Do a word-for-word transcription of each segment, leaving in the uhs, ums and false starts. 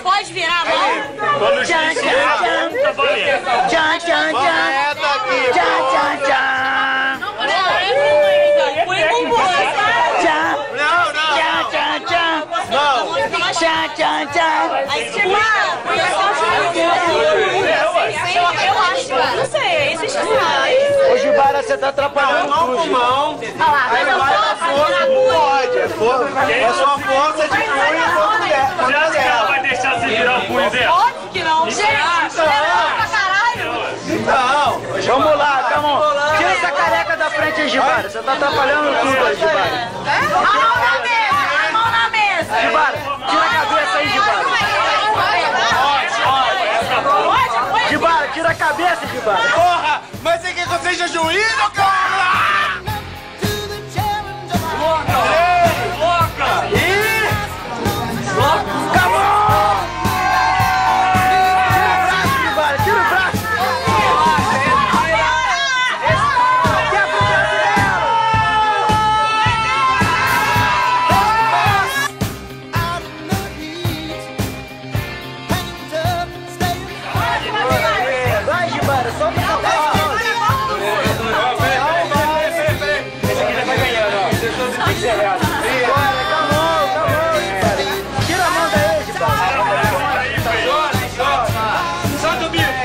pode virar a mão? Quando o juiz virar a mão, tá valendo. Tchan, tchan, tchan. Tchan, tchan, tchan. Não, não, fui com você. Tchan. Não, não. Tchan, tchan, tchan. Não. Tchan, tchan, tchan. Aí, tipo, eu acho, não sei, existe isso. Ô, Gibara, você tá atrapalhando Mão com tudo. mão. Aí vai na força, não pode. É for- É só força de punho quando der. Você acha que ela vai deixar você virar o punho dela? Óbvio que não. Gente, você levou pra caralho. Não. Vamos lá, calma. Tira essa careca da frente aí, Gibara. Você tá atrapalhando tudo aí, Gibara. A mão na mesa, a mão na mesa. Gibara, tira a cabeça aí, Gibara. Gibara, tira a cabeça, Gibara. Porra, mas você quer que eu seja juiz, ô cara? Louca! Ih! Acabou! Tira o braço, Gibara, tira o braço. Quebra o braço dela. Vai, Gibara, solta essa bola. Tira a mão daí, Gibara. Solta o bico!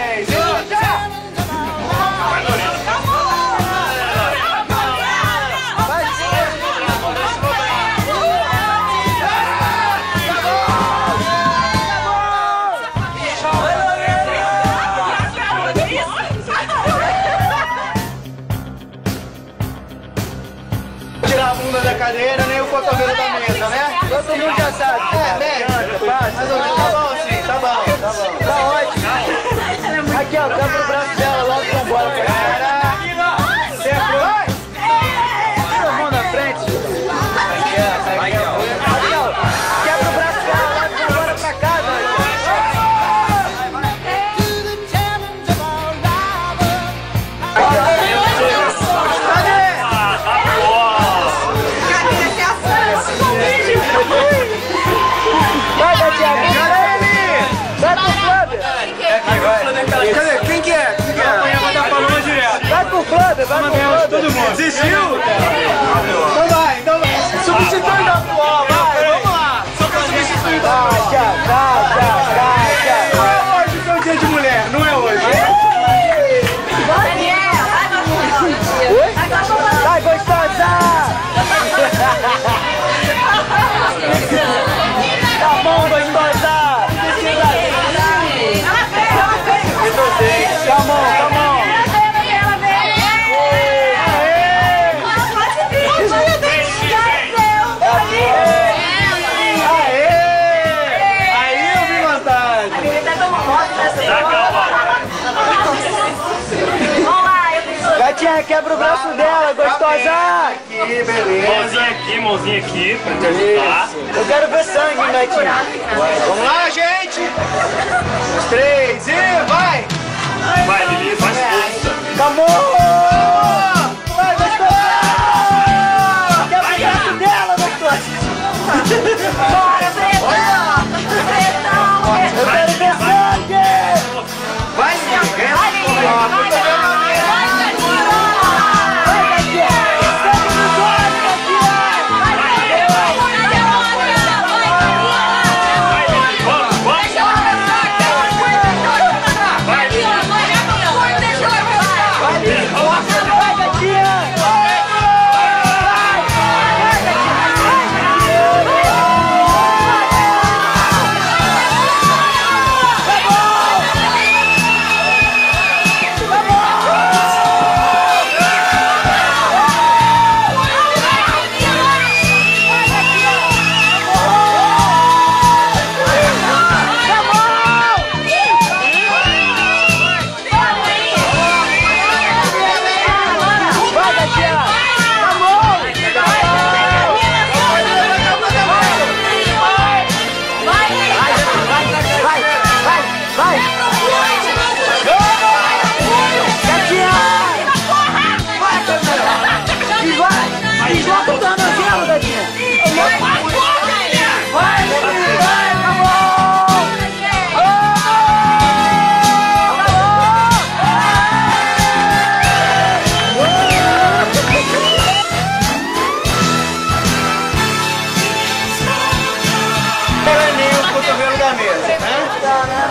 Tirar a bunda da cadeira, nem o cotovelo da mesa, né? Todo mundo já sabe. É, médio. Mais ou menos. Tá bom, sim, tá bom, tá bom. Tá ótimo. Aqui, ó, quebra o braço dela logo com a bola. Cara, você é vai! Tira a mão na frente. Aqui, ó, quebra o braço dela logo com a bola pra casa. Ah, tá bom! Vai, Gatiago. Vai pro Flávio. Cadê? Quem que é? Quem que é? Vai dar paloma direto. Vai pro Flávio, vai pro Flávio. Todo mundo. Desistiu? Então vai, então vai. Substitui da atual, vai, vamos lá. Só pra substituir. Vai, Thiago, vai, Thiago, vai, Thiago. Não é hoje que é o dia de mulher, não é hoje. Vai, gostosa! Tá bom, gostosa! Come on, come on! Aí eu vi vantagem. Gatinha, quebra o braço dela, gostosa! Aqui, beleza. Mãozinha aqui, mãozinha aqui, pra te ajudar. Eu quero ver sangue, gatinha! Vamos lá, gente. Os três e vai. Vai, Lili, faz força. Come on! Vai, gostosa! Quebra o braço dela, gostosa! Bora, pretão! Pretão! Eu quero ver sangue! Vai, sim. Vai, Lili, vamos!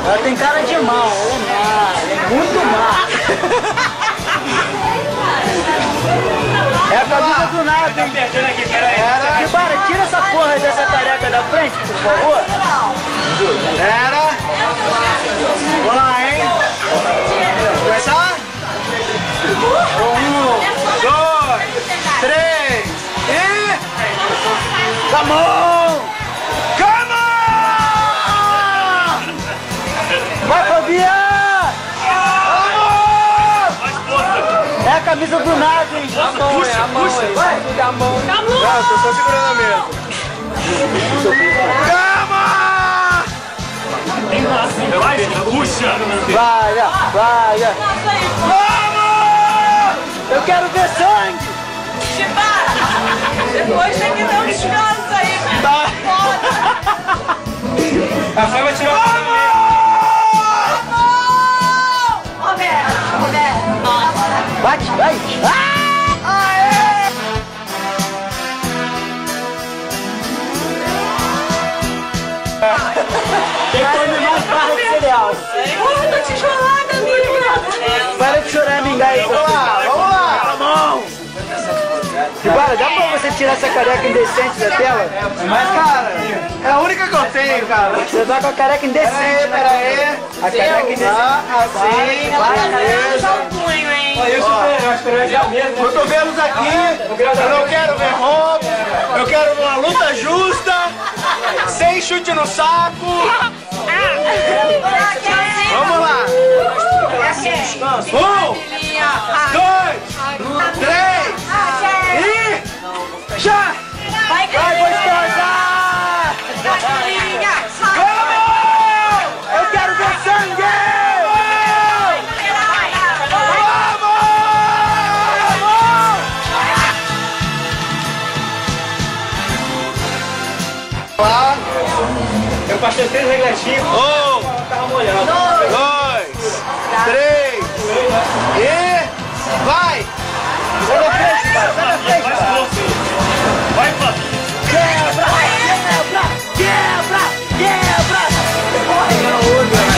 Ela tem cara de mal, ela é má, ela é muito má. É a camisa do nada, hein? Perdendo aqui, peraí. Chibara, tira essa porra dessa careca da frente, por favor. Era. Vamos lá, hein? Começar? Um, dois, três e... Come on! Come on! Vai, Fabiano! Mais força. É a camisa do nada, hein? Puxa, puxa. Vai! Não, eu tô só segurando a mesa. Come on! Vai, puxa. Vai, vai! Vamos! Eu quero ver sangue! Chibara! Depois tem que ter um descanso aí. Tá. A Fábio vai tirar o Roberto, Roberto. Bate, vai! Tem que comer mais barra de cereal. Porra, tô tijolada, amiga. Para de chorar, minga aí, Vamos lá, vamos lá! Vamos! Chibara, dá pra você tirar essa careca indecente da tela? Mas, cara, é a única que eu tenho, cara. Você tá com a careca Pera indecente. aí, pera aí. A careca indecente. Tá, assim, beleza. punho, hein? Cotovelos aqui, eu não quero ver roubo, eu quero uma luta justa, sem chute no saco. Vamos lá. Um, dois, três e já! Vai, Vai, gostosa! Catilinha! Vamos! Eu quero ver sangue! Lá. Eu passei três regletinhos. Um, Tava molhado. dois, três e vai! Sai da frente, cara, sai da frente, Mais cara. força. Vai, Fábio. Quebra, quebra, quebra, quebra! Corre, garoto!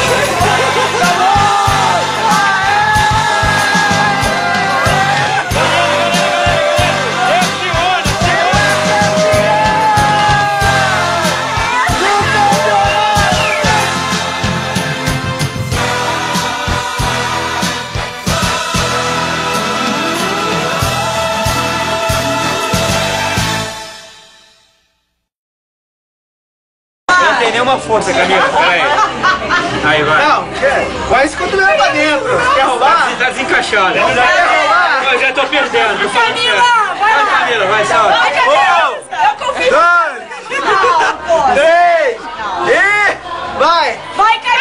Não tem nenhuma força, Camila. Peraí. Aí, vai. Não, quer? Vai esse cotovelo pra dentro. Quer roubar? Tá desencaixado. Quer roubar? Eu já tô perdendo. Tô falando Camila, certo. vai lá. Vai, Camila, vai, salve. Vai, Camila! Eu confio. Dois, Não, pô. três e vai! Vai, Camila!